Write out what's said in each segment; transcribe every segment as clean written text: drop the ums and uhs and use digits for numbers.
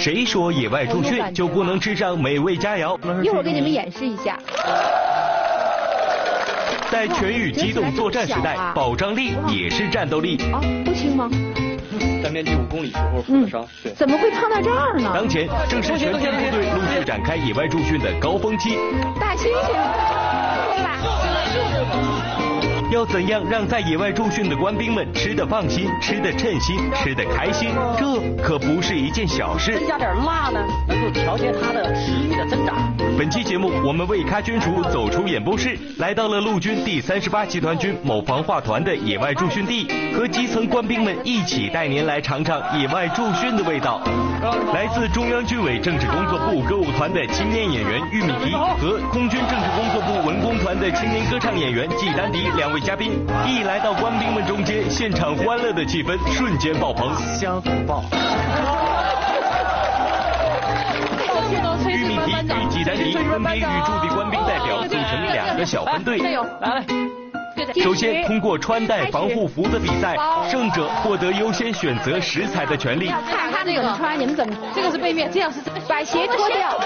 谁说野外驻训就不能吃上美味佳肴？ 一会儿给你们演示一下。 在全域机动作战时代，保障力也是战斗力。 啊，不轻吗？ 3边第5公里时候负伤。对。 怎么会胖到这儿呢？ 当前正是全军部队陆续展开野外驻训的高峰期。 大猩猩，对吧？ 要怎样让在野外驻训的官兵们吃得放心、吃得称心、吃得开心？这可不是一件小事。 增加点辣呢，能够调节它的食欲的增长。 本期节目，我们为咖军厨走出演播室，来到了陆军第38集团军某防化团的野外驻训地，和基层官兵们一起带您来尝尝野外驻训的味道。来自中央军委政治工作部歌舞团的青年演员玉米提和空军政治工作部文工团的青年歌唱演员季丹迪2位嘉宾，一来到官兵们中间，现场欢乐的气氛瞬间爆棚， 香很爆。 玉米提与季丹迪分别与驻地官兵代表组成2个小分队。 来。 首先，通过穿戴防护服的比赛，胜者获得优先选择食材的权利。 看他们怎么穿，你们怎么？ 这个是背面，这样是把鞋脱掉。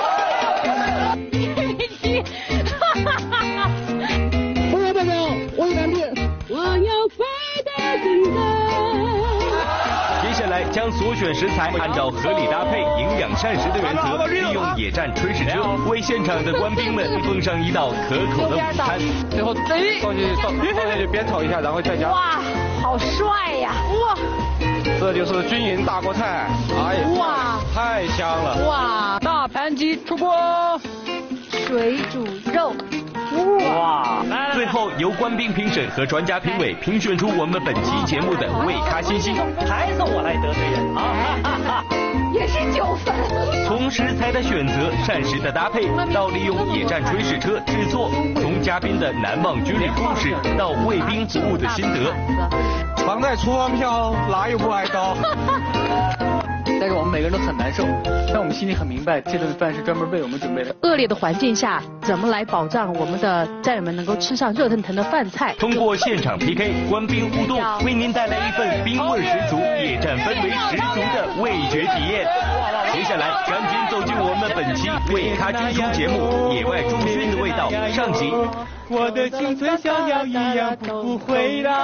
我要代表我有蓝队，我要快的更高。 接下来将所选食材按照合理搭配、营养膳食的原则，利用野战炊事车为现场的官兵们奉上一道可口的午餐。 最后放下去煸炒一下，然后再加。 哇，好帅呀！哇， 这就是军营大锅菜。哎呀， 哇， 太香了！ 哇，大盘鸡出锅， 水煮肉。 哇！ 最后由官兵评审和专家评委评选出我们本期节目的味咖新星。 还是我来得罪人啊！ 也是9分。 从食材的选择、膳食的搭配，到利用野战炊事车制作，从嘉宾的难忘军旅故事到为兵服务的心得， 常在厨房飘，哪有不挨刀？ 但是我们每个人都很难受，但我们心里很明白，这顿饭是专门为我们准备的。 恶劣的环境下，怎么来保障我们的战友们能够吃上热腾腾的饭菜？ 通过现场 PK、官兵互动，为您带来一份兵味十足、野战氛围十足的味觉体验。接下来，赶紧走进我们本期为咖军厨节目《野外驻训的味道》上集。 我的青春像鸟一样不回来。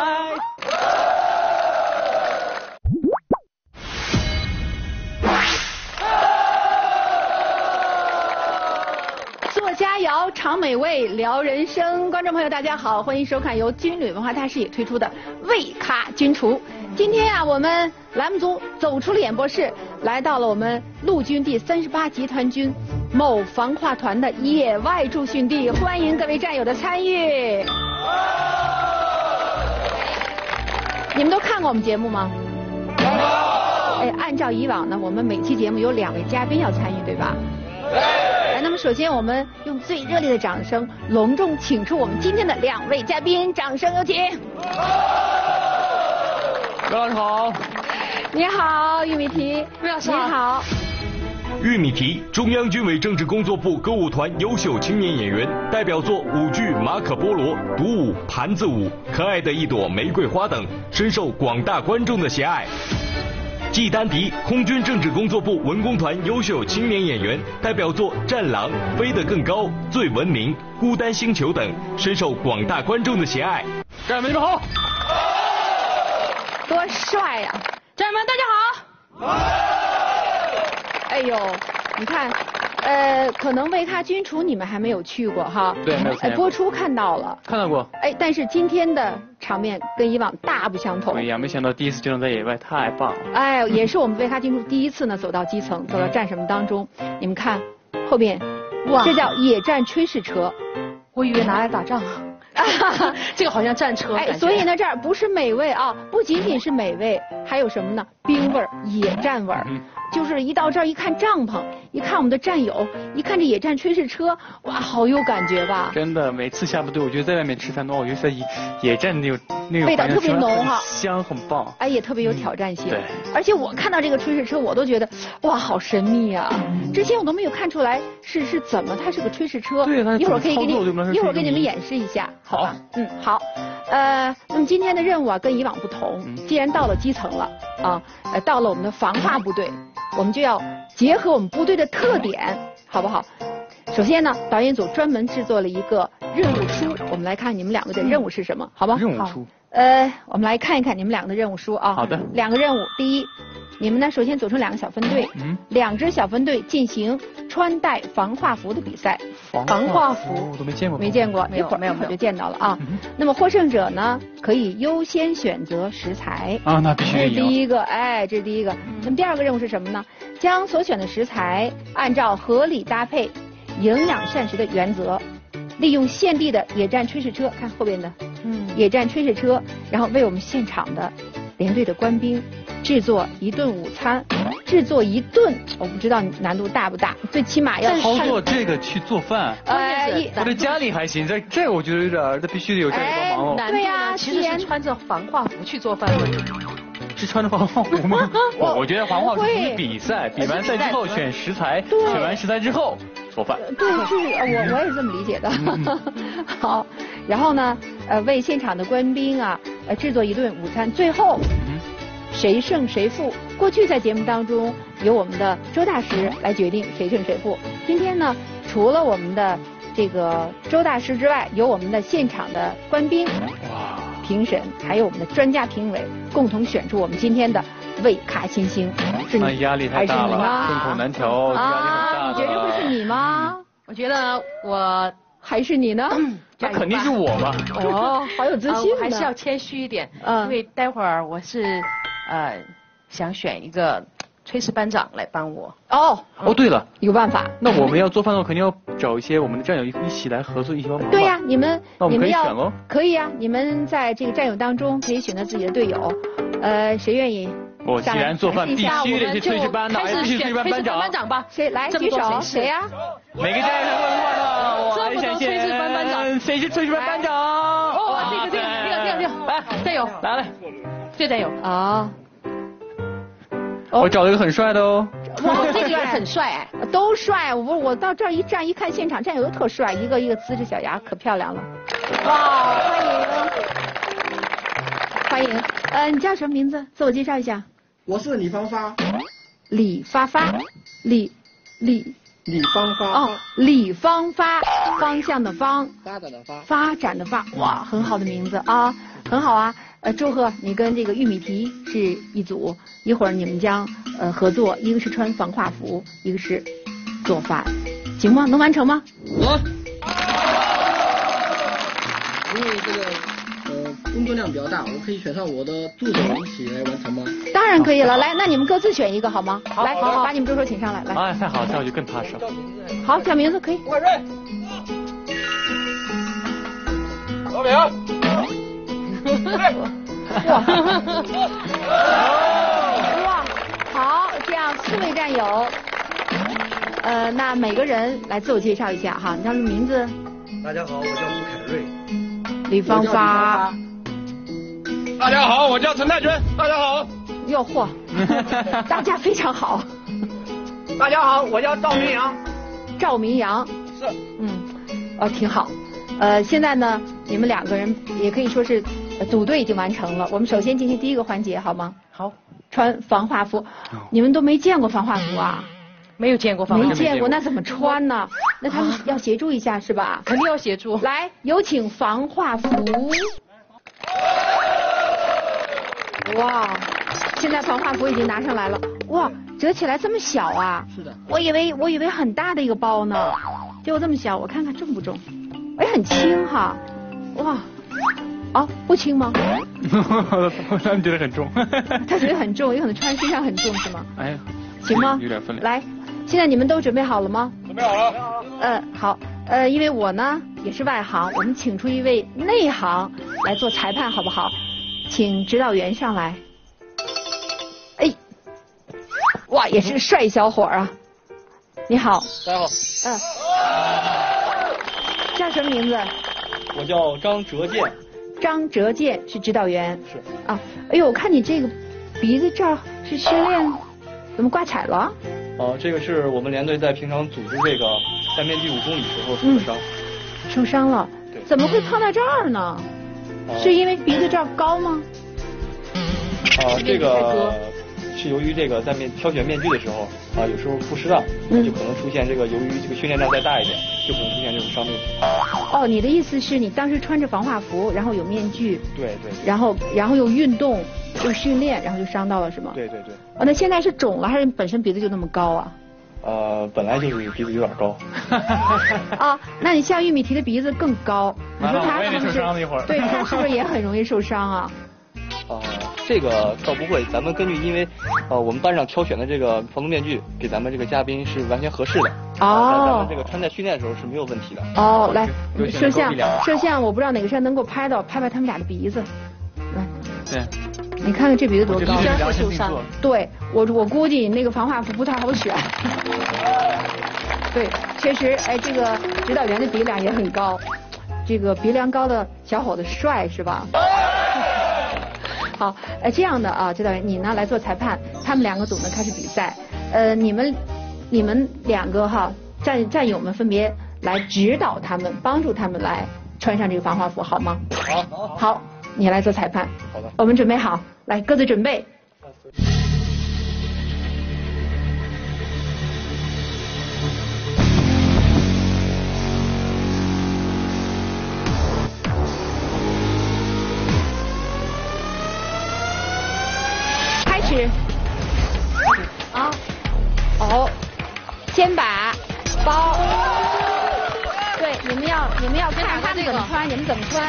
佳肴尝美味聊人生，观众朋友大家好，欢迎收看由军旅文化大视野推出的味咖军厨。今天啊，我们栏目组走出了演播室，来到了我们陆军第38集团军某防化团的野外驻训地，欢迎各位战友的参与。你们都看过我们节目吗？哎，按照以往呢，我们每期节目有2位嘉宾要参与，对吧？来，那么首先我们用最热烈的掌声，隆重请出我们今天的2位嘉宾，掌声有请。 刘老师好。 你好，玉米提。 魏老师你好。 玉米提，中央军委政治工作部歌舞团优秀青年演员，代表作舞剧《马可波罗》、独舞、盘子舞、可爱的一朵玫瑰花等，深受广大观众的喜爱。季丹迪，空军政治工作部文工团优秀青年演员，代表作《战狼》、飞得更高、最文明、孤单星球等，深受广大观众的喜爱。 战友们你们好。 多帅呀！ 战友们大家好。 哎呦，你看，可能味咖军厨你们还没有去过哈。 对，没有参加过。 播出看到了。 看到过。 哎，但是今天的场面跟以往大不相同。 对呀，没想到第一次就能在野外，太棒了。 哎，也是我们味咖军厨第一次呢走到基层，走到战士们当中。你们看后边，哇，这叫野战炊事车。 我以为拿来打仗。这个好像战车。 哎，所以呢，这儿不是美味啊，不仅仅是美味，还有什么呢？兵味儿、野战味儿。就是一到这儿一看帐篷，一看我们的战友，一看这野战炊事车，哇，好有感觉吧？ 真的，每次下部队，我觉得在外面吃饭的话，我觉得在野战那种味道特别浓哈， 香很棒。 哎，也特别有挑战性。 对。 而且我看到这个炊事车，我都觉得哇，好神秘啊！之前我都没有看出来是怎么，它是个炊事车。 对， 一会儿可以给你们演示一下。 好。 好。那么今天的任务啊，跟以往不同。既然到了基层了啊，到了我们的防化部队。我们就要结合我们部队的特点，好不好？首先呢，导演组专门制作了一个任务书，我们来看你们两个的任务是什么，好吗？ 任务书。 我们来看一看你们两个的任务书啊。 好的。 2个任务，第一，你们呢首先组成2个小分队，2支小分队进行穿戴防化服的比赛。防化服我都没见过。 没见过，一会儿就见到了啊。那么获胜者呢，可以优先选择食材。 啊，那必须这是第一个，这是第一个。那么第2个任务是什么呢？将所选的食材按照合理搭配、营养膳食的原则，利用现地的野战炊事车，看后边的，野战炊事车，然后为我们现场的连队的官兵制作一顿午餐。制作一顿，我不知道难度大不大，最起码要操作这个去做饭。我在家里还行，这我觉得有点，这必须得有这个帮忙哦。 对呀，其实是穿着防化服去做饭的。 是穿着防化服吗？我觉得防化服是比赛，比完赛之后选食材，选完食材之后做饭。 对，是我也是这么理解的。好，然后呢，为现场的官兵啊，制作一顿午餐，最后。谁胜谁负？过去在节目当中由我们的周大师来决定谁胜谁负。今天呢，除了我们的这个周大师之外，有我们的现场的官兵评审，还有我们的专家评委，共同选出我们今天的魏咖新星。是你压力太大了，众口难调，压力很大。 你觉得会是你吗？ 我觉得我还是你呢？ 那肯定是我吧。 好有自信呢。 还是要谦虚一点，因为待会儿我是想选一个炊事班长来帮我。 对了， 有办法。 那我们要做饭的话，肯定要找一些我们的战友一起来合作，一起帮忙。 对呀，你们可以选喽。 可以啊，你们在这个战友当中可以选择自己的队友，谁愿意？ 我既然做饭必须得是炊事班的，必须是炊事班长吧。 谁来举手？谁呀？ 每个战友都问了，我还想炊事班班长， 谁是炊事班班长？ 这个，来，战友来，这战友我找了一个很帅的哦。 哇，这个人很帅都帅。我到这儿一站一看，现场战友都特帅，一个一个呲着小牙，可漂亮了。哇，欢迎。你叫什么名字？自我介绍一下。 我是李芳发。 李发发，李芳发。 李芳发，方向的方， 发展的发， 发展的发。哇，很好的名字啊，很好啊。祝贺你跟这个玉米提是一组，一会儿你们将合作，一个是穿防化服，一个是做饭，行吗？能完成吗？ 能。因为这个工作量比较大，我可以选上我的助手一起来完成吗？ 当然可以了，来，那你们各自选一个好吗？来，把你们助手请上来，来。 太好了，这样就更踏实了。 好，叫名字可以。 我瑞。老表。 哇，好，这样4位战友，那每个人来自我介绍一下哈，你叫什么名字？ 大家好，我叫陆凯瑞。 李芳发。 大家好，我叫陈太君。大家好。 哟嚯，大家非常好。 大家好，我叫赵明阳。 赵明阳。 是。 挺好。现在呢，你们2个人也可以说是组队已经完成了。我们首先进行第一个环节，好吗？ 好。 穿防化服，你们都没见过防化服啊？ 没有见过防化服。 没见过，那怎么穿呢？那他们要协助一下是吧？ 肯定要协助。 来，有请防化服。哇，现在防化服已经拿上来了。哇，折起来这么小啊？ 是的。 我以为很大的一个包呢，结果这么小，我看看重不重？哎，很轻哈。哇，不轻吗？ 他觉得很重。 他觉得很重，有可能穿身上很重是吗？ 哎呀， 行吗？ 有点分量。 来，现在你们都准备好了吗？ 准备好了。 好。因为我呢也是外行，我们请出一位内行来做裁判，好不好？请指导员上来。哎，哇，也是个帅小伙啊！你好。 大家好。 叫什么名字？ 我叫张哲健。 张哲健是指导员。 是。 哎呦，我看你这个鼻子这儿是训练，怎么挂彩了？ 这个是我们连队在平常组织这个单边第5公里时候受的伤。 受伤了？ 对。 怎么会碰到这儿呢？是因为鼻子这儿高吗？ 这个是由于这个在挑选面具的时候有时候不适当，就可能出现这个由于这个训练量再大一点，就可能出现这种伤病。 哦，你的意思是你当时穿着防化服，然后有面具， 对， 然后又运动又训练，然后就伤到了是吗？ 对。 哦，那现在是肿了还是本身鼻子就那么高啊？ 本来就是鼻子有点高。 啊，那你像玉米提的鼻子更高，你说他是不是？对，他是不是也很容易受伤啊？ 这个倒不会，咱们根据因为我们班上挑选的这个防毒面具给咱们这个嘉宾是完全合适的。哦。咱们这个穿戴训练的时候是没有问题的。 哦，来，摄像，我不知道哪个摄像能够拍他们俩的鼻子。来。 对。 你看看这鼻子多高， 鼻尖会受伤。 对，我估计那个防化服不太好选。对，确实，哎，这个指导员的鼻梁也很高，这个鼻梁高的小伙子帅是吧？好，这样的啊，指导员你呢来做裁判，他们两个组呢开始比赛，你们两个哈战友们分别来指导他们，帮助他们来穿上这个防化服，好吗？好，你来做裁判。 好的。 我们准备好，来各自准备。啊，先把包，对，你们要看他们怎么穿，你们怎么穿？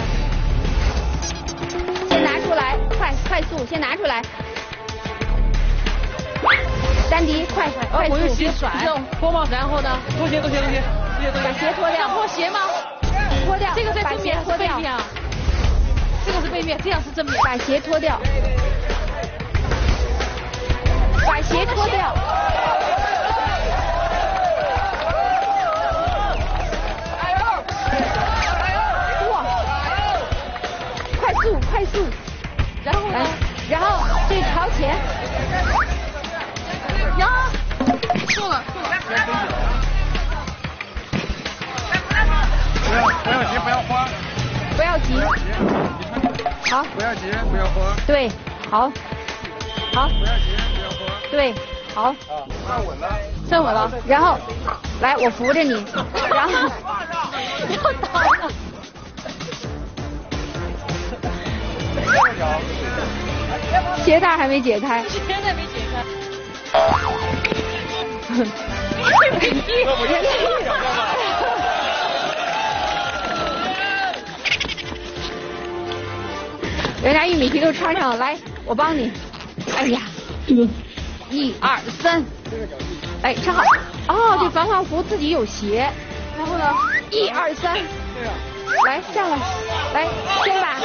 先拿出来，快速，先拿出来。丹迪，快速。 我用鞋甩，脱吗？然后呢？ 脱鞋。 把鞋脱掉。 脱鞋吗？ 脱掉。 这个在正面还是背面啊？这个是背面，这样是正面。 把鞋脱掉。把鞋脱掉。哇！快速。然后呢？然后这朝前。 呀！错了。 不要急，不要慌。 不要急。好。 不要急，不要慌。 对，好。 不要急，不要慌。 对，好。 站稳了。 然后，来，我扶着你，然后， 要倒了。 鞋带还没解开。 鞋带没解开。人家玉米皮都穿上了，来，我帮你。哎呀，这个1、2、3，哎，穿好。哦，这防化服自己有鞋，然后呢，1、2、3，来上来，来先把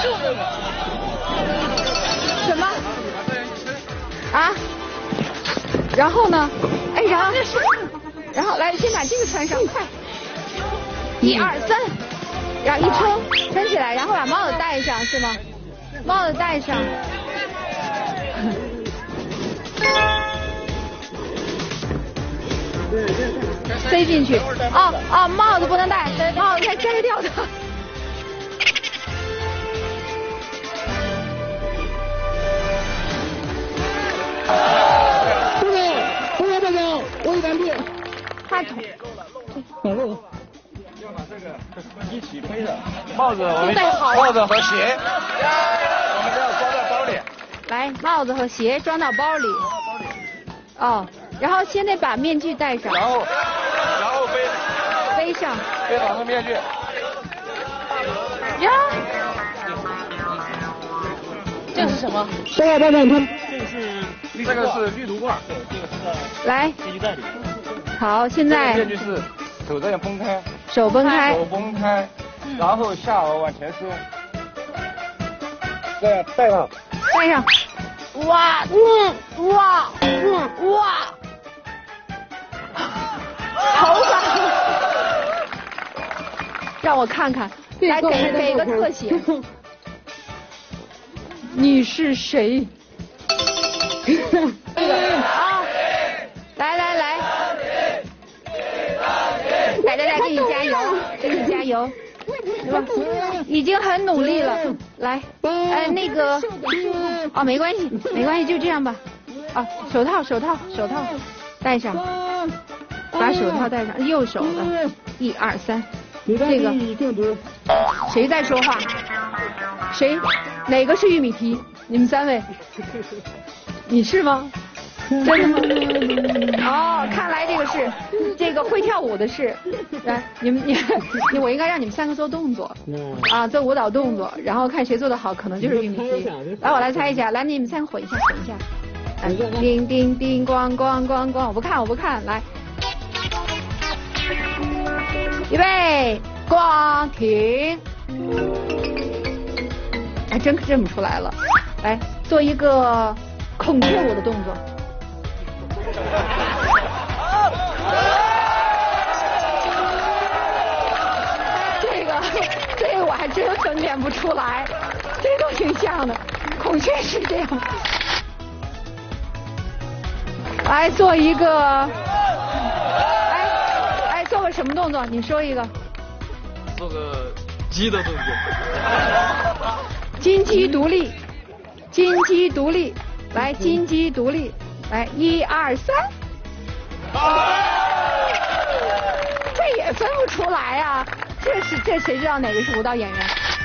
什么啊？然后呢？哎，然后来先把这个穿上，快！1、2、3，然后一撑起来，然后把帽子戴上，是吗？帽子戴上。塞进去。帽子不能戴，帽子才摘掉的。 这个，我有感觉。 话筒。 好了。 要把这个一起背的帽子和鞋，我们都要装在包里。 来，帽子和鞋装到包里。哦，然后现在把面具戴上。 然后背上。 背好个面具。 呀，这个是什么？ 大家看， 这个是绿毒罐，对，这个是在来面具袋里。 好，现在面具是手这样分开， 手分开， 然后下颚往前收，这样戴上。 哇！头发，让我看看，来给个特写。你是谁？啊！来，来，给你加油，是吧？已经很努力了，来，那个，没关系，就这样吧。 啊，手套戴上，把手套戴上，右手的，1、2、3，这个谁在说话？谁？哪个是玉米提？你们3位，你是吗？真的吗？哦，看来这个是这个会跳舞的是，来，我应该让你们3个做动作，啊，做舞蹈动作，然后看谁做得好，可能就是玉米提。来，我来猜一下，来，你们3个混一下。叮叮叮，咣咣咣咣，我不看，来，预备，咣，停。还真认不出来了，来做一个孔雀舞的动作。这个我还真分辨不出来，这都挺像的，孔雀是这样。来做一个，做个什么动作？你说一个。 做个鸡的动作。 金鸡独立，来，金鸡独立，来，1、2、3，这也分不出来啊！这谁知道哪个是舞蹈演员？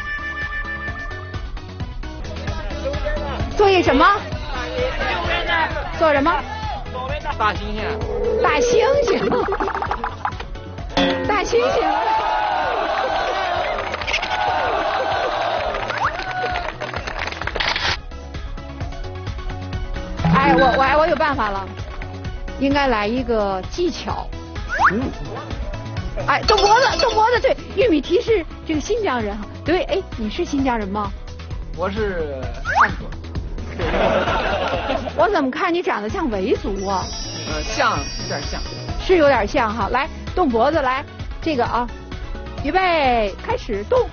做一什么？做什么？ 大猩猩。 哎，我有办法了，应该来一个技巧。哎，动脖子，对，玉米提是这个新疆人哈，对，哎，你是新疆人吗？ 我是汉族。 我怎么看你长得像维族啊？ 像，有点像。 是有点像哈，来动脖子，来这个啊，预备，开始动。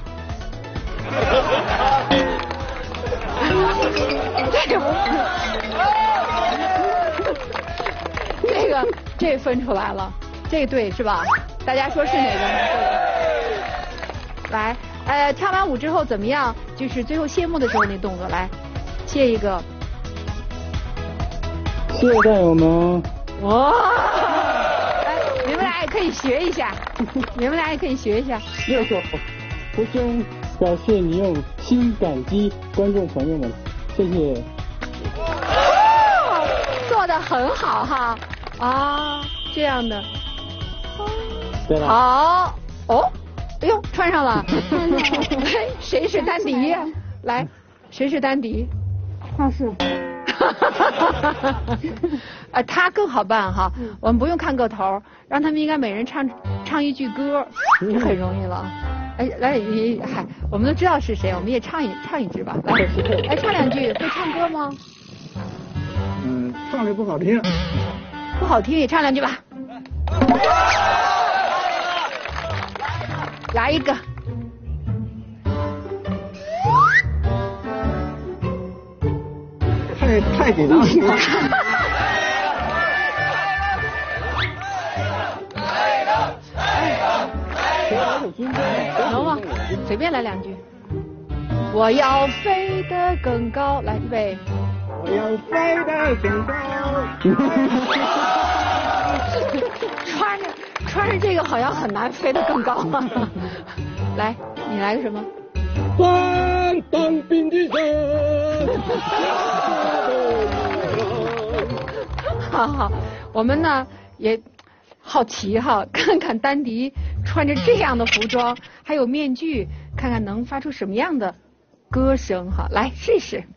这分出来了，这对是吧？大家说是哪个？来，跳完舞之后怎么样？就是最后谢幕的时候那动作，来，谢一个。 谢谢战友们。 哇！来，你们俩也可以学一下， 右手胡兄表示你用心感激观众朋友们，谢谢。 做得很好哈。啊，这样的， 对了， 好哦，哎呦，穿上了，谁是丹迪？来，谁是丹迪？ 他是， 他更好办哈，我们不用看个头，让他们应该每人唱一句歌，就很容易了。哎，来，嗨，我们都知道是谁，我们也唱一支吧，来，唱2句，会唱歌吗？ 唱的不好听。 不好听也唱2句吧。来一个。 太紧张了。 能吗？随便来2句。我要飞得更高，来，预备。 我要飞得更高。 穿着这个好像很难飞得更高啊。来，你来个什么？ 当兵的人。 好，我们呢也好奇哈，看看丹迪穿着这样的服装，还有面具，看看能发出什么样的歌声哈。来试一试。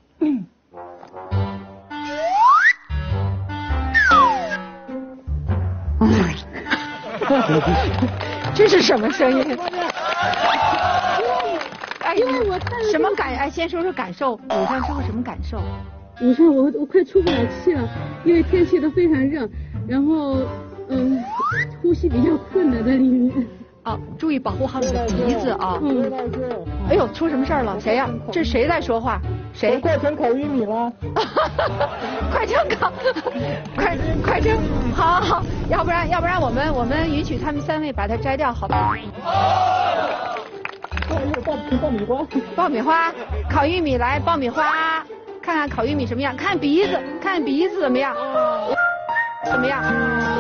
这是什么声音？哎，什么感？哎，先说说感受。舞上之后什么感受？ 舞上我快出不了气了，因为天气都非常热，然后呼吸比较困难在里面。 啊，注意保护好你的鼻子啊！哎呦，出什么事儿了？谁呀？这谁在说话？谁？ 快成烤玉米了！ 快成烤，快成！好，要不然我们允许他们3位把它摘掉，好吧？ 爆米花， 爆米花，烤玉米来，爆米花， 看看烤玉米什么样，看鼻子，看鼻子怎么样？怎么样？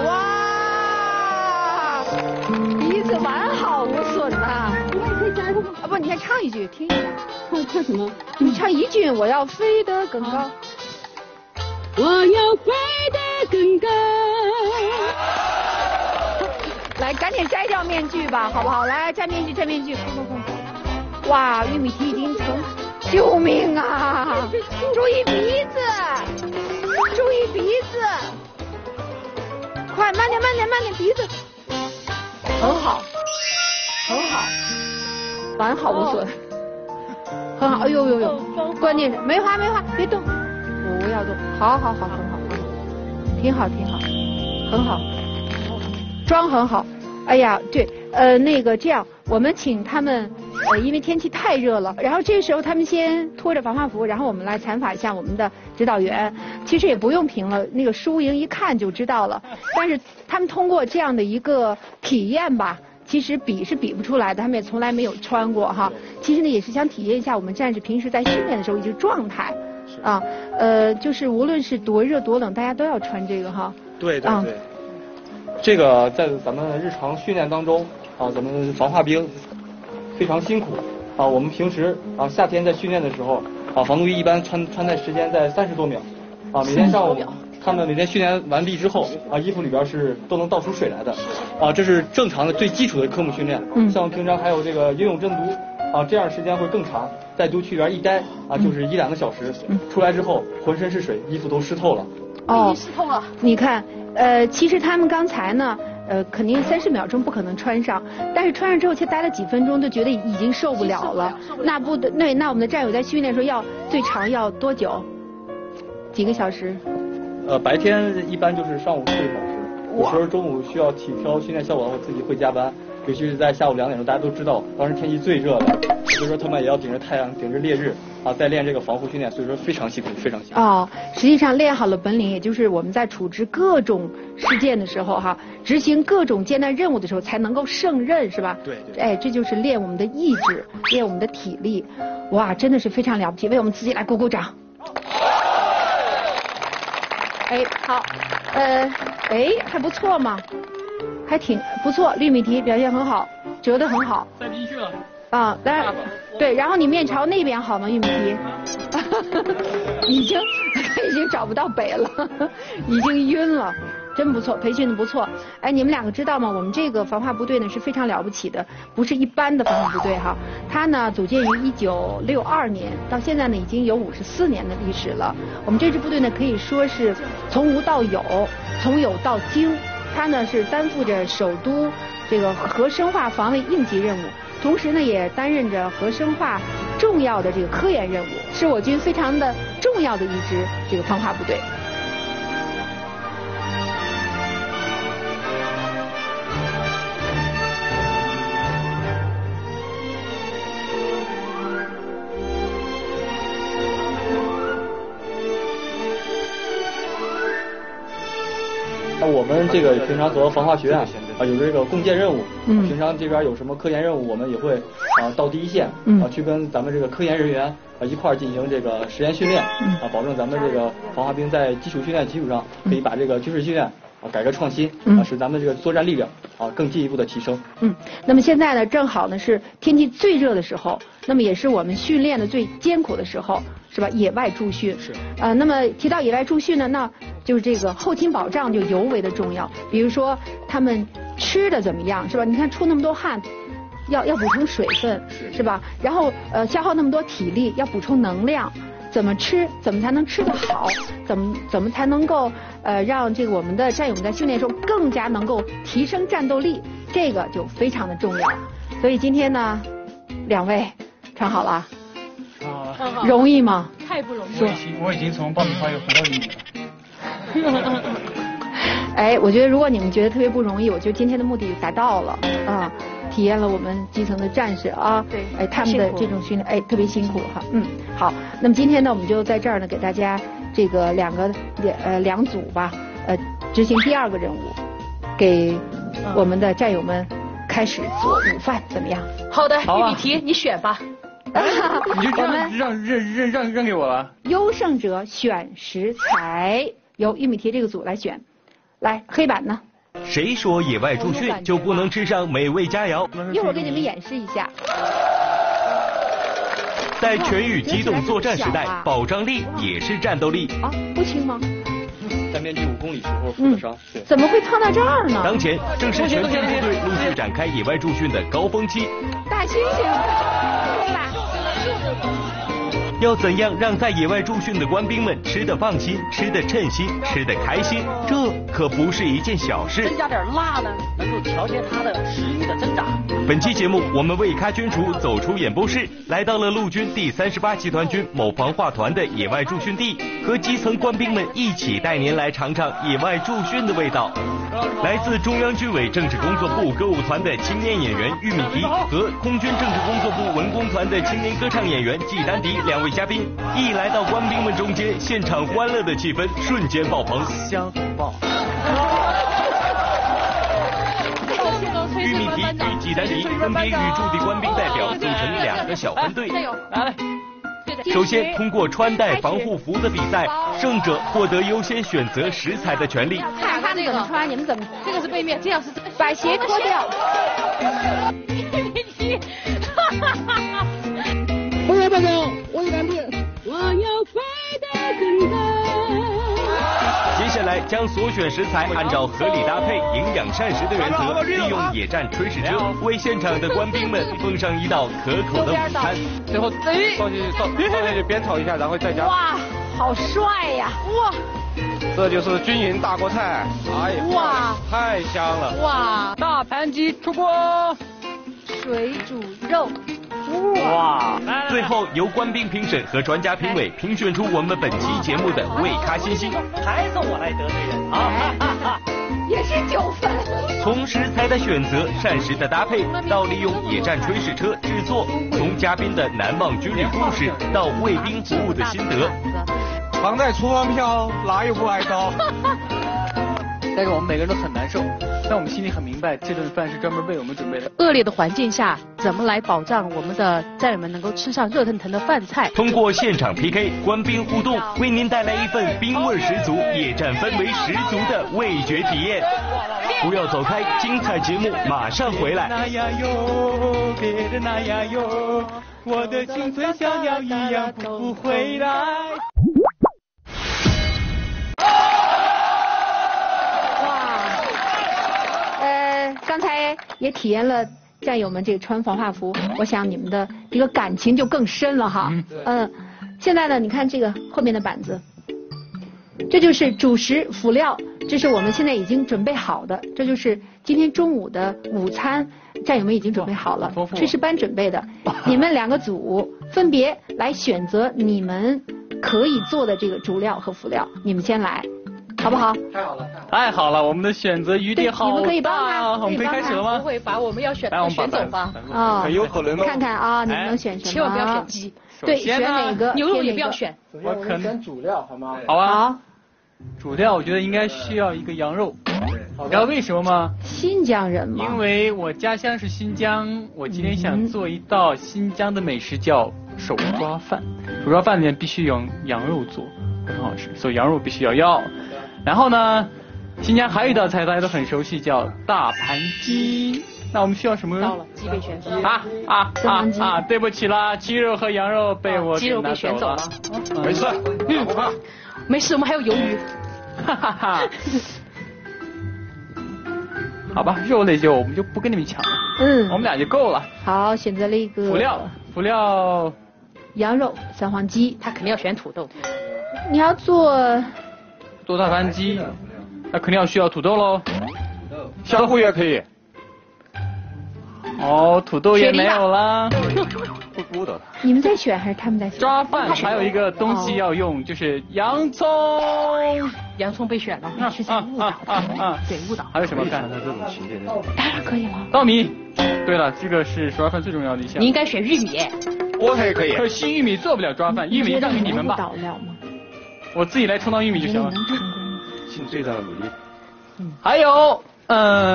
哇，鼻子完好无损呐！啊不，你先唱一句，听一下。 唱什么？ 你唱一句，我要飞得更高。 我要飞得更高。 来，赶紧摘掉面具吧，好不好？来，摘面具，摘面具，快！哇，玉米提已经成，救命啊！注意鼻子，注意鼻子，快，慢点，鼻子，很好，完好无损，很好。哎呦，关键是没滑，别动，不要动，好，很好，挺好，很好，妆很好。哎呀，对，那个这样，我们请他们，因为天气太热了，然后这个时候他们先脱着防化服，然后我们来采访一下我们的指导员。其实也不用评了，那个输赢一看就知道了。但是他们通过这样的一个体验吧，其实比不出来的，他们也从来没有穿过哈。其实呢，也是想体验一下我们战士平时在训练的时候一个状态啊。就是无论是多热多冷，大家都要穿这个哈。 对。这个在咱们日常训练当中啊，咱们防化兵非常辛苦啊。我们平时啊夏天在训练的时候啊，防毒衣一般穿戴时间在30多秒啊。每天上午他们每天训练完毕之后啊，衣服里边都能倒出水来的啊。这是正常的最基础的科目训练。像平常还有这个游泳镇毒啊，这样时间会更长，在毒气源一待啊就是1-2个小时，出来之后浑身是水，衣服都湿透了。 哦，湿透了。你看。其实他们刚才呢，肯定30秒钟不可能穿上，但是穿上之后却待了几分钟，就觉得已经受不了了。那我们的战友在训练的时候最长要多久？几个小时？ 白天一般就是上午4个小时，有时候中午需要体挑训练效果，我自己会加班。尤其是在下午2点钟，大家都知道当时天气最热的，所以说他们也要顶着太阳，顶着烈日啊，在练这个防护训练，所以说非常辛苦。 哦，实际上练好了本领，也就是我们在处置各种事件的时候哈，执行各种艰难任务的时候才能够胜任，是吧？ 对。 哎，这就是练我们的意志，练我们的体力，哇，真的是非常了不起，为我们自己来鼓鼓掌。哎，好，还不错嘛。还挺不错，玉米提表现很好，折得很好。 塞进去了。 啊，当然，对，然后你面朝那边好吗？玉米提，已经找不到北了，已经晕了，真不错，培训的不错。哎，你们2个知道吗？我们这个防化部队呢是非常了不起的，不是一般的防化部队哈。它呢组建于1962年，到现在呢已经有54年的历史了。我们这支部队呢可以说是从无到有，从有到精。它呢是担负着首都这个核生化防卫应急任务，同时呢也担任着核生化重要的这个科研任务，是我军非常的重要的一支这个防化部队。 我们这个平常走到防化学院啊，有这个共建任务。平常这边有什么科研任务，我们也会到第一线去跟咱们这个科研人员一块儿进行这个实验训练保证咱们这个防化兵在基础训练基础上可以把这个军事训练改革创新使咱们这个作战力量更进一步的提升。 那么现在呢，正好呢是天气最热的时候，那么也是我们训练的最艰苦的时候，是吧？野外驻训是那么提到野外驻训呢，那就是这个后勤保障就尤为的重要。比如说他们吃的怎么样，是吧？你看出那么多汗，要补充水分，是吧？然后消耗那么多体力，要补充能量。怎么吃，怎么才能吃得好？怎么才能够让这个我们的战友们在训练中更加能够提升战斗力？这个就非常的重要。所以今天呢，2位唱好了。容易吗？ 太不容易了。我已经从爆米花又回到玉米了。 哎，我觉得如果你们觉得特别不容易，我觉得今天的目的达到了啊。体验了我们基层的战士啊， 对， 哎，他们的这种训练，哎，特别辛苦哈，好，那么今天呢，我们就在这儿呢，给大家这个两组吧，执行第2个任务，给我们的战友们开始做午饭，怎么样？ 好的，玉米提你选吧。 你就这样让给我了。 优胜者选食材，由玉米贴这个组来选。来，黑板呢？ 谁说野外驻训就不能吃上美味佳肴？ 一会儿给你们演示一下。 在全域机动作战时代，保障力也是战斗力。 啊，不轻吗？ 在面积5公里时候受的伤。对。 怎么会烫到这儿呢？ 当前正是全军部队陆续展开野外驻训的高峰期。 大猩猩，对吧？ 要怎样让在野外驻训的官兵们吃得放心、吃得称心、吃得开心？这可不是一件小事。 增加点辣呢，能够调节它的食欲的增长。 本期节目，我们为咖军厨走出演播室，来到了陆军第38集团军某防化团的野外驻训地，和基层官兵们一起带您来尝尝野外驻训的味道。来自中央军委政治工作部歌舞团的青年演员玉米提和空军政治工作部文工团的青年歌唱演员季丹迪2位嘉宾，一来到官兵们中间，现场欢乐的气氛瞬间爆棚。 香火爆。 玉米提与季丹迪分别与驻地官兵代表组成2个小分队。 来。 首先，通过穿戴防护服的比赛，胜者获得优先选择食材的权利。 看看这个怎么穿，你们怎么？ 这个是背面，这样是把鞋脱掉。 不要跑走，我有蓝队。我要快的等待。 接下来将所选食材按照合理搭配、营养膳食的原则，利用野战炊事车为现场的官兵们奉上一道可口的午餐。 最后放下去煸炒一下，然后再加。 哇，好帅呀！哇， 这就是军营大锅菜。哎呀，哇，太香了！ 哇，大盘鸡出锅， 水煮肉。 哇！最后由官兵评审和专家评委评选出我们本期节目的味咖新星。 还是我来得罪人啊！ 也是9分。 从食材的选择、膳食的搭配，到利用野战炊事车制作，从嘉宾的难忘军旅故事，到为兵服务的心得。 常在厨房飘，哪有不挨刀？ 带给我们每个人都很难受，但我们心里很明白，这顿饭是专门为我们准备的。 恶劣的环境下，怎么来保障我们的战友们能够吃上热腾腾的饭菜？ 通过现场 PK、官兵互动，为您带来一份兵味十足、野战氛围十足的味觉体验。不要走开，精彩节目马上回来。 那呀哟，别的那呀哟，我的青春像鸟一样不回来。 刚才也体验了战友们这个穿防化服，我想你们的这个感情就更深了哈。现在呢，你看这个后面的板子，这就是主食辅料，这是我们现在已经准备好的，这就是今天中午的午餐，战友们已经准备好了，炊事班准备的。你们2个组分别来选择你们可以做的这个主料和辅料，你们先来。好不好？ 太好了，我们的选择余地好大。 你们可以帮他， 我们可以开始了吗？ 不会把我们要选的选走吧？ 很有可能。 看看啊，你们能选什么？ 千万不要选鸡。 对，选哪个？ 牛肉也不要选。 我可能选主料，好吗？ 好啊。主料我觉得应该需要一个羊肉。你知道为什么吗？ 新疆人吗？ 因为我家乡是新疆，我今天想做一道新疆的美食，叫手抓饭。手抓饭里面必须用羊肉做，会很好吃，所以羊肉必须要。然后呢，新疆还有一道菜大家都很熟悉，叫大盘鸡。那我们需要什么？ 到了，鸡被选走。 对不起啦，鸡肉和羊肉被我鸡肉被选走了。 没事，不怕。 没事，我们还有鱿鱼。 哈哈哈。好吧，肉类我们就不跟你们抢了。我们俩就够了。 好，选择了一个辅料。 羊肉、三黄鸡， 他肯定要选土豆。 你要做大盘鸡，那肯定要需要土豆喽。 香菇也可以。 土豆也没有啦。 不孤的。 你们在选还是他们在选？ 抓饭还有一个东西要用，就是洋葱。 洋葱被选了，是在误导对，误导。 还有什么干？ 当然可以了。 稻米。对了，这个是抓饭最重要的一项。 你应该选玉米。 菠菜也可以。 可惜玉米做不了抓饭，玉米让给你们吧。 误导了吗？ 我自己来充当玉米就行了。 尽最大的努力。 还有，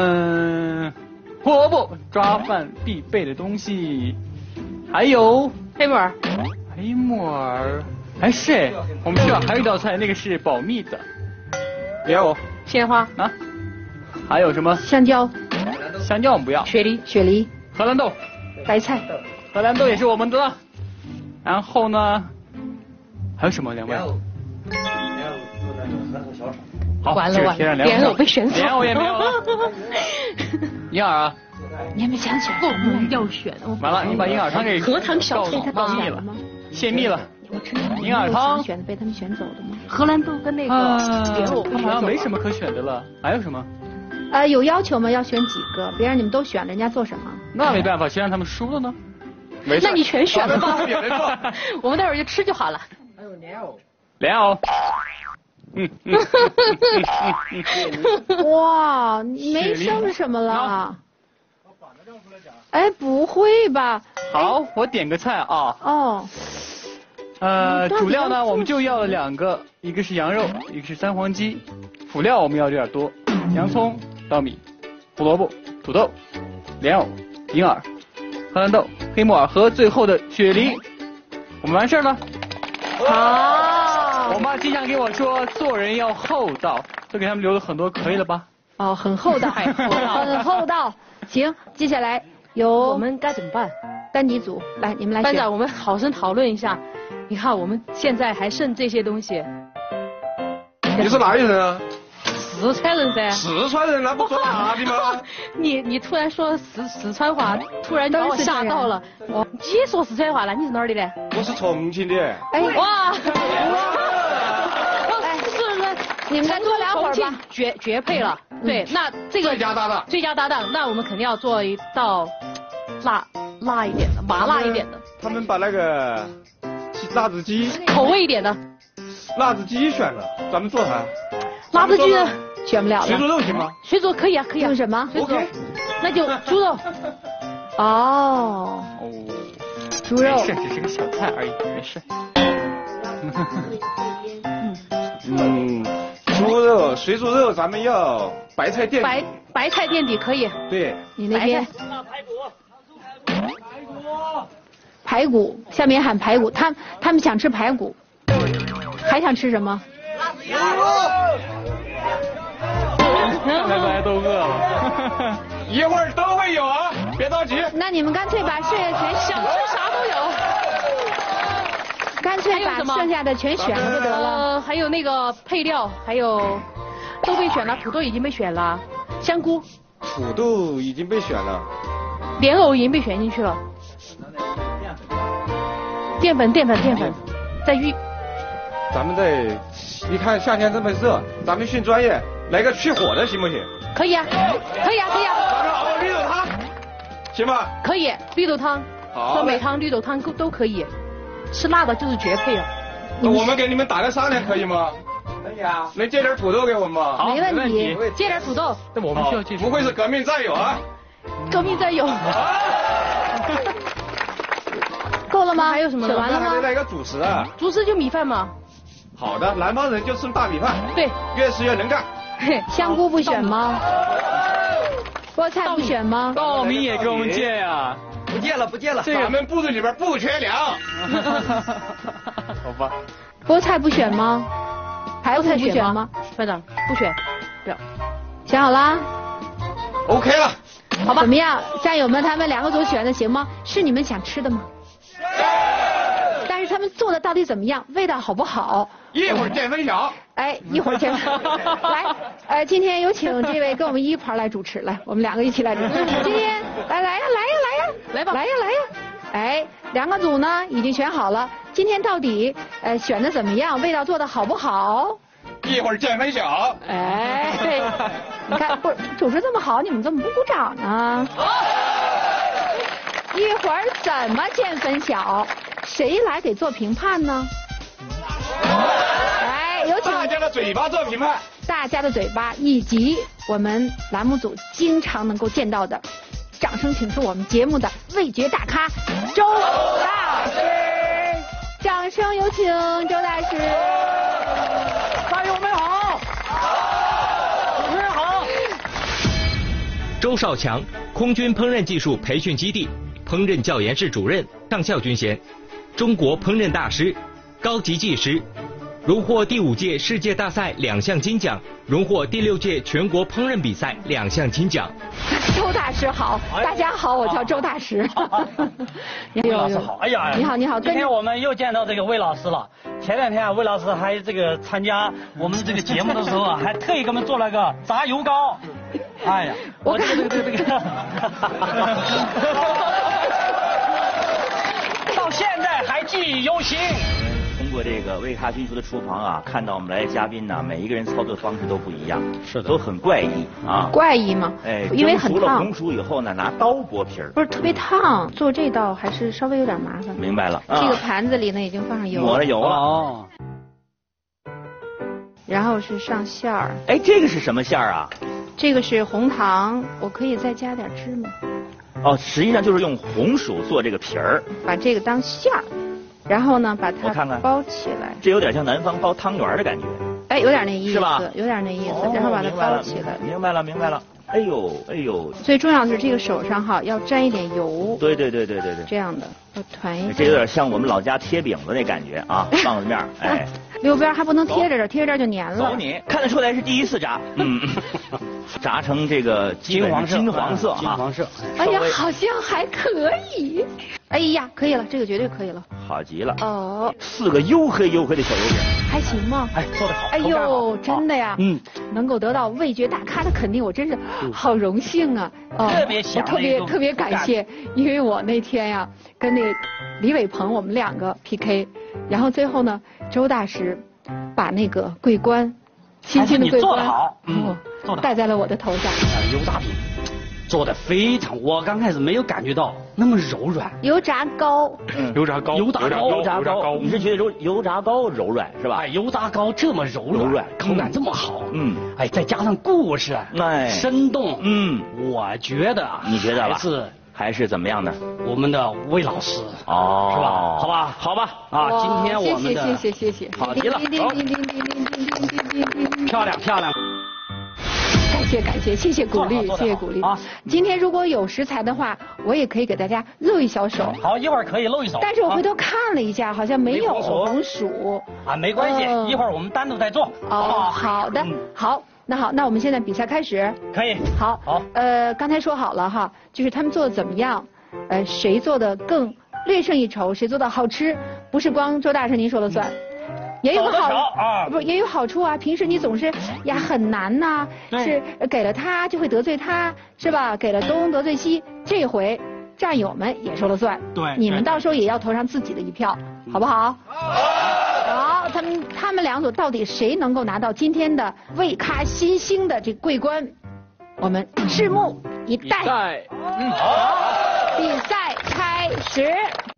萝卜抓饭必备的东西，还有黑木耳。 黑木耳，哎是哎，我们这还有一道菜，那个是保密的。莲藕、 鲜花啊，还有什么？ 香蕉。 香蕉我们不要。 雪梨。 雪梨。 荷兰豆。 白菜。 荷兰豆也是我们的了。然后呢，还有什么两位？好， 完了完了，莲藕被选走， 莲藕也没有了。银耳啊， 你还没想起来？ 我们要选。 完了，你把银耳汤给荷塘小菜告密了，泄密了。银耳汤选的被他们选走的吗？ 荷兰豆跟那个莲藕好像没什么可选的了，还有什么？ 有要求吗？要选几个？别让你们都选，人家做什么？ 那没办法，谁让他们输了呢？没事，那你全选了吧？我们待会儿就吃就好了。 还有莲藕。 莲藕。 哇，没剩什么了。哎，不会吧？ 好，我点个菜啊。 哦。 主料呢，我们就要了2个，一个是羊肉，一个是三黄鸡。辅料我们要有点多，洋葱、稻米、胡萝卜、土豆、莲藕、银耳、荷兰豆、黑木耳和最后的雪梨。我们完事了。 好。 我妈经常给我说，做人要厚道，都给他们留了很多，可以了吧？ 哦，很厚道，很厚道。行，接下来由我们该怎么办？ 班级组来，你们来选。 班长，我们好生讨论一下。你看，我们现在还剩这些东西。 你是哪里人啊？ 四川人噻。 四川人那不说哪里吗？ 你突然说四川话，突然把我吓到了。你说四川话了？你是哪儿的呢？ 我是重庆的。 哎哇！ 你们再多聊会儿吧。绝配了。对，那这个最佳搭档，那我们肯定要做一道辣一点的，麻辣一点的。 他们把那个辣子鸡口味一点的。 辣子鸡选了，咱们做啥？ 辣子鸡选不了了。 水煮肉行吗？ 水煮可以啊，可以啊。 用什么？ 水煮。那就猪肉。 哦。猪肉。 没事，只是个小菜而已，没事。 猪肉、水煮肉，咱们要白菜垫底。 白菜垫底可以。 对。 你那边。排骨，下面喊排骨，他们想吃排骨，还想吃什么？ 大家都饿了， 一会儿都会有啊，别着急。 那你们干脆把剩下全想吃啥都有， 干脆把剩下的全选了就得了。 还有那个配料，还有都被选了，土豆已经被选了，香菇。 土豆已经被选了。 莲藕已经被选进去了。淀粉，在预。 咱们你看夏天这么热，咱们训专业，来个去火的行不行？ 可以啊。咱们熬绿豆汤，行吧？ 可以，绿豆汤、酸梅汤、绿豆汤都可以。吃辣的就是绝配了。 我们给你们打个商量，可以吗？可以啊。能借点土豆给我们吗？ 好，没问题。 借点土豆。 那我们需要借。 不愧是革命战友啊！ 革命战友。 够了吗？ 还有什么？ 完了吗？ 还得来个主食啊！ 主食就米饭嘛。 好的，南方人就吃大米饭。 对， 越吃越能干。 香菇不选吗？菠菜不选吗？ 稻米也给我们借呀！ 不借了。咱们部队里边不缺粮。 好吧。 菠菜不选吗？排骨不选吗？ 班长不选，不要。 想好啦 ？OK 了。 好吧。怎么样，战友们，他们2个组选的行吗？是你们想吃的吗？但是他们做的到底怎么样？味道好不好？ 一会儿见分晓。 哎，一会儿见。来，今天有请这位跟我们一盘来主持，来，我们2个一起来主持。今天来呀， 来吧。 哎，2个组呢已经选好了，今天到底选的怎么样？味道做的好不好？ 一会儿见分晓。 哎，你看，不是主持这么好，你们怎么不鼓掌呢？一会儿怎么见分晓？谁来给做评判呢？来，有请大家的嘴巴做评判。 大家的嘴巴以及我们栏目组经常能够见到的，掌声请出我们节目的味觉大咖周大师。掌声有请周大师。 战友们好，主持人好。 周少强，空军烹饪技术培训基地烹饪教研室主任，上校军衔， 中国烹饪大师、高级技师，荣获第5届世界大赛2项金奖，荣获第6届全国烹饪比赛2项金奖。 周大师好，大家好，我叫周大师。 魏老师好，哎呀， 你好你好， 今天我们又见到这个魏老师了。前2天啊，魏老师还这个参加我们这个节目的时候啊，还特意给我们做了个炸油糕。哎呀，我这个。到现在还记忆犹新。 通过这个魏咖军厨的厨房啊，看到我们来的嘉宾呢，每一个人操作方式都不一样， 是的， 都很怪异啊。 怪异吗？ 哎， 因为很烫。 红薯以后呢，拿刀剥皮儿。 不是特别烫，做这道还是稍微有点麻烦。 明白了。 这个盘子里呢已经放上油， 抹了油了。哦。 然后是上馅儿。 哎，这个是什么馅儿啊？ 这个是红糖，我可以再加点芝麻。 哦，实际上就是用红薯做这个皮儿， 把这个当馅儿，然后呢把它包起来。 这有点像南方包汤圆的感觉。 哎，有点那意思， 是吧？ 有点那意思，然后把它包起来。 明白了，明白了。哎呦，哎呦。 最重要的是这个手上哈要沾一点油。 对。 这样的，要团一下。 这有点像我们老家贴饼子那感觉啊，棒子面，哎。 六边还不能贴着这，贴着这就粘了。 走你，看得出来是第一次炸，炸成这个金黄色啊， 金黄色。 哎呀，好像还可以。哎呀，可以了，这个绝对可以了。 好极了。 哦。 4个黝黑的小油饼， 还行吗？ 哎，做得好。 哎呦，真的呀。能够得到味觉大咖的肯定，我真是好荣幸啊。 特别想。 我特别感谢，因为我那天呀跟那李伟鹏我们2个 PK， 然后最后呢，周大师把那个桂冠，新鲜的桂冠，戴在了我的头上。 油炸饼做的非常，我刚开始没有感觉到那么柔软。 油炸糕， 油炸糕， 你是觉得油炸糕柔软是吧？ 哎，油炸糕这么柔软，口感这么好，哎，再加上故事，哎，生动，我觉得， 你觉得吧？还是怎么样的？ 我们的魏老师哦， 是吧？好吧，啊，今天我们的谢谢， 好极了， 漂亮。 感谢，谢谢鼓励。啊，今天如果有食材的话，我也可以给大家露一小手。 好，一会儿可以露一手。 但是我回头看了一下，好像没有红薯。 啊，没关系，一会儿我们单独再做。 哦，好的，好。那我们现在比赛开始。 可以。 好。刚才说好了哈，就是他们做的怎么样，谁做的更略胜一筹，谁做的好吃，不是光周大师您说了算。也有也有好处啊！平时你总是呀很难呐，是给了他就会得罪他，是吧？给了东得罪西，这回战友们也说了算。 对， 你们到时候也要投上自己的一票，好不好？好，他们2组到底谁能够拿到今天的魏咖新星的这桂冠？我们拭目以待。好，比赛开始。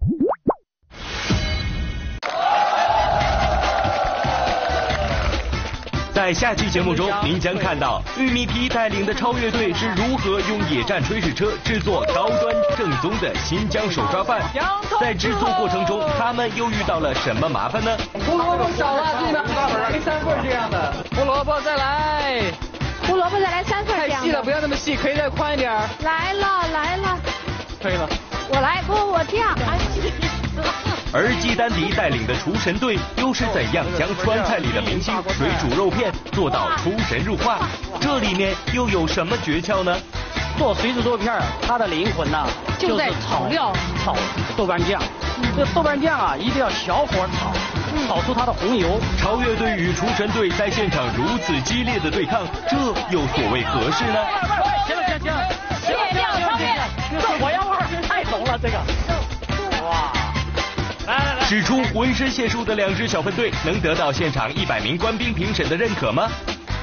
在下期节目中，您将看到玉米皮带领的超越队是如何用野战炊事车制作高端正宗的新疆手抓饭。在制作过程中，他们又遇到了什么麻烦呢？ 胡萝卜少了，这个没3份这样的。胡萝卜再来 3份这样的。 太细了，不要那么细，可以再宽一点。 来了。 可以了。 我来，我这样。 而鸡丹迪带领的厨神队又是怎样将川菜里的明星水煮肉片做到出神入化？这里面又有什么诀窍呢？ 做水煮肉片，它的灵魂呢， 就在炒料， 炒豆瓣酱。这豆瓣酱啊，一定要小火炒出它的红油。 超越队与厨神队在现场如此激烈的对抗，这又所谓何事呢？ 行，卸掉超越，这火药味太浓了，这个。哇！来， 使出浑身解数的2支小分队，能得到现场100名官兵评审的认可吗？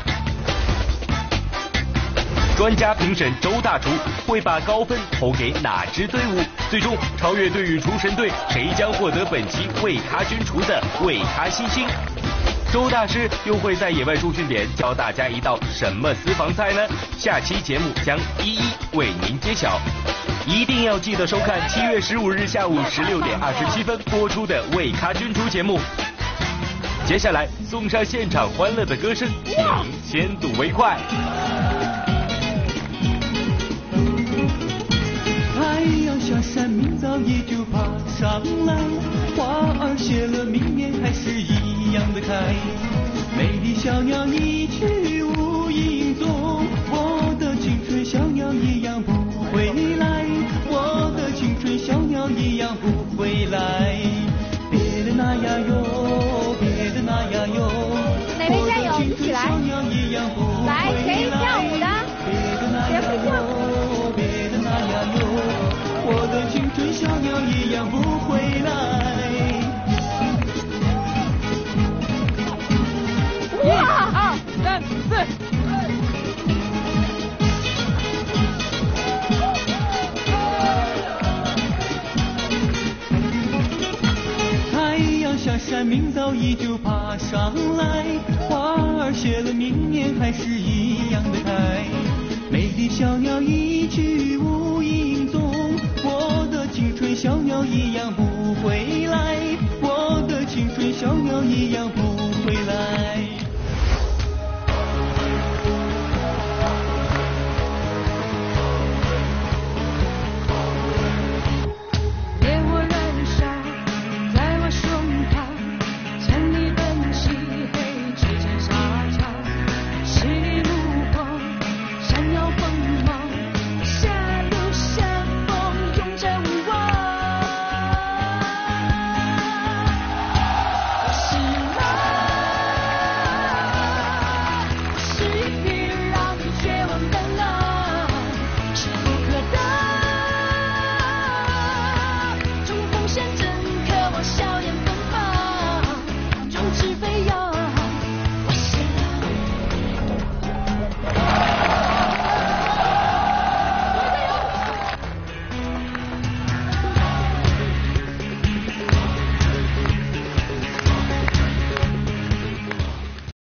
专家评审周大厨会把高分投给哪支队伍？最终，超越队与厨神队谁将获得本期魏咖军厨的魏咖新星？周大师又会在野外驻训点教大家一道什么私房菜呢？下期节目将一一为您揭晓。一定要记得收看7月15日下午16点27分播出的魏咖军厨节目。接下来送上现场欢乐的歌声，请先睹为快。 爱阳下山，明早也就爬上来。花儿谢了，明年还是一样的开。美丽小鸟一去无影踪，我的青春小鸟一样不回来，我的青春小鸟一样不回来。别的那呀哟，别的那呀哟， 哪位战友一起来？来，谁跳舞的？谁会跳舞？ 别的那呀哟，我的青春小鸟一样不回来。 1、2、3、4。 太阳下山，明早依旧爬上来。花儿谢了，明年还是一样的开。美丽小鸟一去无影踪，我的青春小鸟一样不